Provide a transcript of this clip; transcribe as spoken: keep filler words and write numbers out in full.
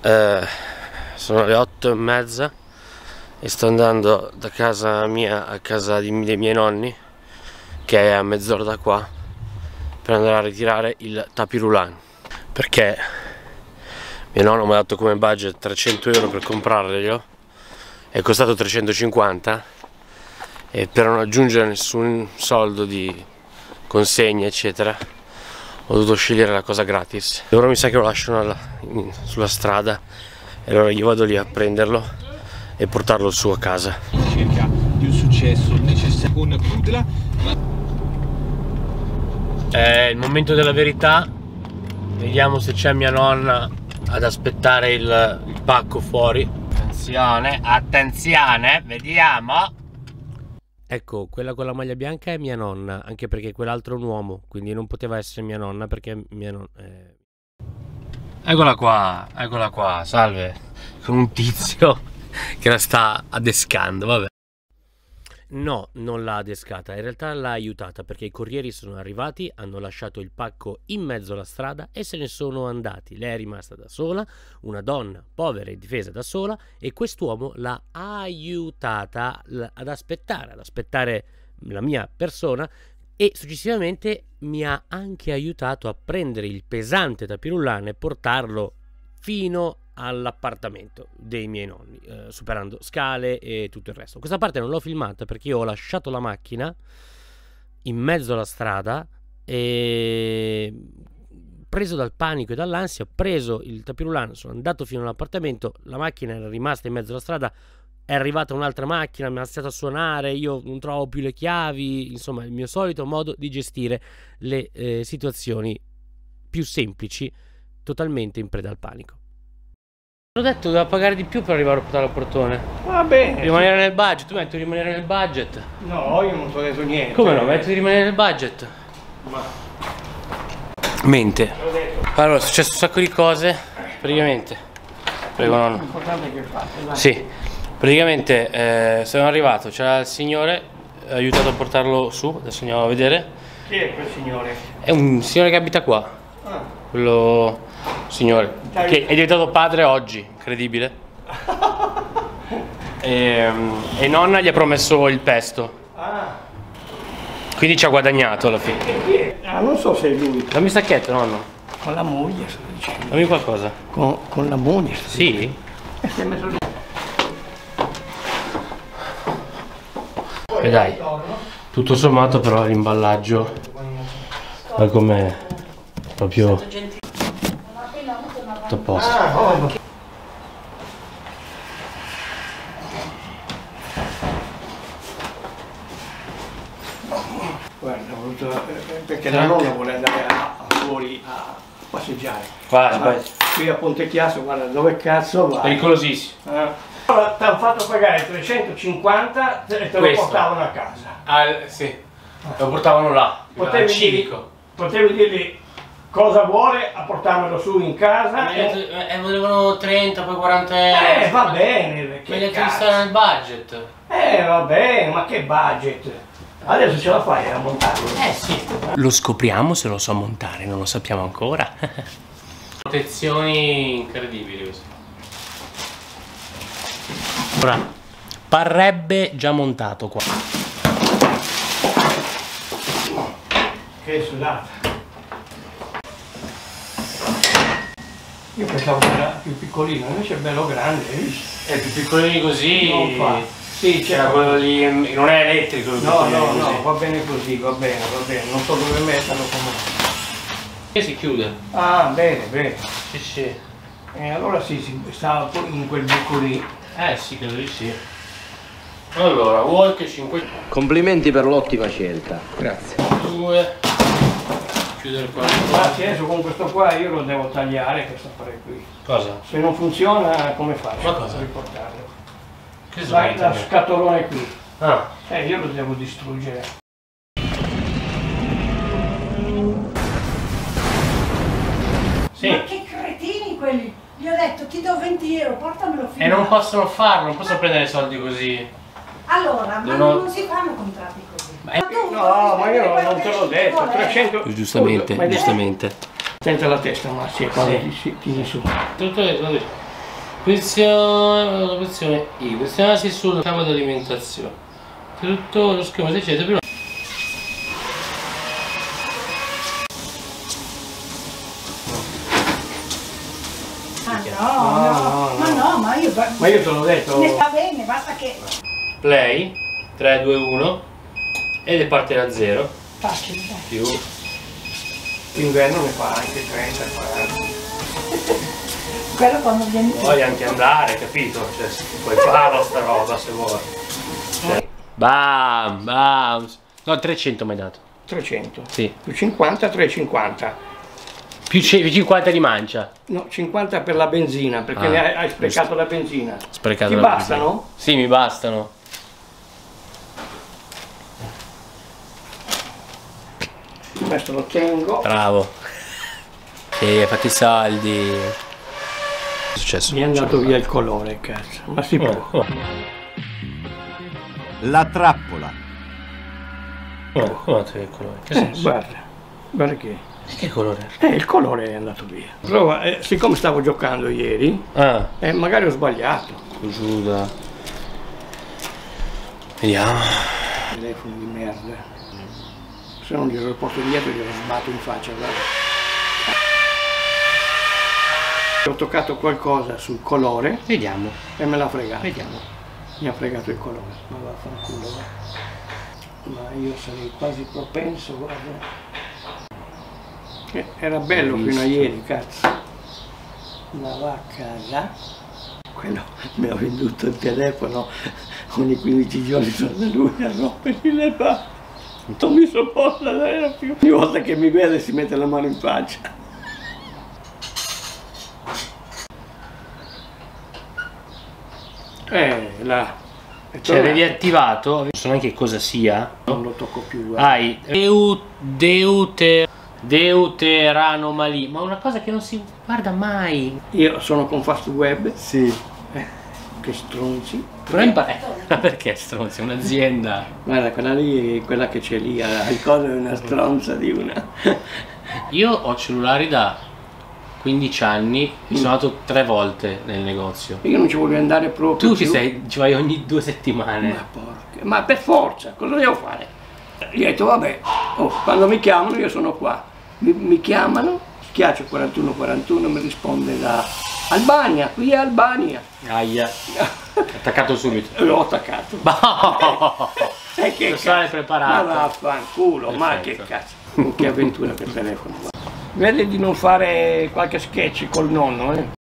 Eh, sono le otto e mezza e sto andando da casa mia a casa di, dei miei nonni, che è a mezz'ora da qua, per andare a ritirare il tapirulan, perché mio nonno mi ha dato come budget trecento euro per comprarglielo, è costato trecentocinquanta, e per non aggiungere nessun soldo di consegne eccetera ho dovuto scegliere la cosa gratis. E ora mi sa che lo lasciano alla, in, sulla strada, e allora io vado lì a prenderlo e portarlo su a casa. Cerca di un successo necessario con Kudla. È il momento della verità, vediamo se c'è mia nonna ad aspettare il, il pacco fuori. Attenzione, attenzione, vediamo. Ecco, quella con la maglia bianca è mia nonna, anche perché quell'altro è un uomo, quindi non poteva essere mia nonna perché mia nonna... Eh... Eccola qua, eccola qua, salve, con un tizio che la sta adescando, vabbè. No, non l'ha adescata, in realtà l'ha aiutata perché i corrieri sono arrivati, hanno lasciato il pacco in mezzo alla strada e se ne sono andati. Lei è rimasta da sola, una donna povera e difesa da sola, e quest'uomo l'ha aiutata ad aspettare, ad aspettare la mia persona, e successivamente mi ha anche aiutato a prendere il pesante tapirulan e portarlo fino all'appartamento dei miei nonni, eh, superando scale e tutto il resto. Questa parte non l'ho filmata perché io ho lasciato la macchina in mezzo alla strada e, preso dal panico e dall'ansia, ho preso il tapirulan, sono andato fino all'appartamento, la macchina era rimasta in mezzo alla strada, è arrivata un'altra macchina, mi ha iniziato a suonare, io non trovo più le chiavi, insomma il mio solito modo di gestire le eh, situazioni più semplici, totalmente in preda al panico. Ho detto doveva pagare di più per arrivare a portare al portone. Va bene. Rimanere nel budget, tu metti di rimanere nel budget. No, io non ti ho detto niente. Come no? Metti di rimanere nel budget. Ma... Mente. Allora, è successo un sacco di cose, praticamente. Prego nonno. L'importante è che fate, vai. Sì, praticamente eh, sono arrivato, c'era il signore, ha aiutato a portarlo su, adesso andiamo a vedere. Chi è quel signore? È un signore che abita qua. Ah. Quello... signore, che è diventato padre oggi, incredibile. e, e nonna gli ha promesso il pesto. Ah. Quindi ci ha guadagnato alla fine. E chi è? Ah, non so se è lui. Dammi stacchetto, nonno. Con la moglie, sto dicendo. Dammi qualcosa. Con, con la moglie? Sto Sì? dicendo. E si è messo lì. E dai, tutto sommato però l'imballaggio è come proprio tutto a posto. Ah, oh. Guarda, ho voluto, perché la nonna vuole andare a, a fuori a passeggiare. Vai, vai. Qui a Ponte Chiasso, guarda, dove cazzo vai? Pericolosissimo. Eh? Allora, ti hanno fatto pagare trecentocinquanta e te lo Questo. portavano a casa. Ah, sì, lo portavano là, Potevi al civico. dirgli, potevi dirgli cosa vuole a portarmelo su in casa. E... Eh, volevano trenta, poi quaranta euro. Eh, va bene, che Voglio cazzo. stare nel budget. Eh, va bene, ma che budget. Adesso ce la fai a montarlo? Eh sì. Lo scopriamo se lo so montare, non lo sappiamo ancora. Protezioni incredibili queste. Ora, parrebbe già montato qua. Che sudata. Io pensavo che era più piccolino, invece è bello grande, hai visto? È più piccolini così. Non fa. Sì, C'era c'era quello lì, non è elettrico. No, no, no, va bene così, va bene, va bene, non so dove metterlo come. E si chiude. Ah, bene, bene. Sì, sì. E allora sì, si stava poi in quel buco lì. Eh sì, credo di sì. Allora, walk cinque. Complimenti per l'ottima scelta. Grazie. due. Chiudere qua. Grazie, adesso con questo qua io lo devo tagliare, questo affare qui. Cosa? Se non funziona, come faccio? Ma cosa? A riportarlo. Che Dai, la sbaglio? scatolone qui. Ah. Eh, io lo devo distruggere. Sì. Ma che cretini quelli! Gli ho detto ti do venti euro, portamelo fino. E non possono farlo, non possono prendere soldi così. Allora, ma Devono- non si fanno contratti così. Ma è- tu No, ma io quello non che te l'ho ci detto, vuole. trecento... Giustamente, Scusa, ma hai detto- giustamente. Senza la testa, ma sì, quando ti, si- tiri su. Tutto detto, Posizione, posizione I, posizionarsi sul cavo di alimentazione. Tutto lo schermo si accende prima. Ah, no, no, no, ma no, ma io... Ma io te l'ho detto. Ne sta bene, basta che... Play, tre, due, uno ed è parte da zero. Facile, dai. Più. L'inverno ne fa anche trenta quaranta. Quello quando vieni tu. Puoi anche andare, capito? Cioè, puoi farla sta roba se vuoi. Cioè. Bam, bam. No, trecento mi hai dato. trecento. Sì. Più cinquanta, trecentocinquanta. Più cinquanta di mancia. No, cinquanta per la benzina, perché Ah, ne hai, hai sprecato la benzina. Sprecato. Ti la bastano? benzina. Sì, mi bastano. Questo lo tengo. Bravo. Sì, fatti i saldi. Che è successo? Mi è andato via il colore, cazzo. Ma si può. Oh, La trappola. oh, guarda che colore. Che Eh, senso? guarda, guarda che... Che colore? Eh, il colore è andato via. Prova, eh, siccome stavo giocando ieri, Ah, eh, magari ho sbagliato. Giuda. Vediamo. Telefono di merda. Se non glielo porto dietro glielo sbatto in faccia, guarda. Ho toccato qualcosa sul colore Vediamo. e me l'ha fregato. Vediamo. Mi ha fregato il colore. Ma vaffanculo, va. Ma io sarei quasi propenso, guarda. Eh, era bello fino a ieri, cazzo. Ma va a casa. Quello mi ha venduto il telefono. Ogni quindici giorni sono da lui a rompergli le palle. Non mi sopporta da più. Ogni volta che mi vede si mette la mano in faccia. Eh, là. Cioè, avevi attivato, non so neanche cosa sia. Non lo tocco più, guarda. Hai deu, deuter, deuteranomalia, ma una cosa che non si guarda mai. Io sono con Fast Web. Sì. Eh, che stronzi. Però impara. Eh, ma perché stronzi? È un'azienda. Guarda, quella lì, quella che c'è lì, al coso è una stronza di una. Io ho cellulari da quindici anni e sono andato tre volte nel negozio. Io non ci voglio andare proprio. Tu ci più. sei, ci vai ogni due settimane. Ma porca, ma per forza, cosa devo fare? Gli ho detto, vabbè, oh, quando mi chiamano io sono qua. Mi, mi chiamano, schiaccio quarantuno quarantuno, mi risponde da Albania, qui è Albania. Aia. Attaccato subito. L'ho attaccato. Boh. E che Lo sai cazzo? preparato. Ma vaffanculo, ma che Perfetto. cazzo. Che avventura per telefono. Vedi di non fare qualche sketch col nonno, eh?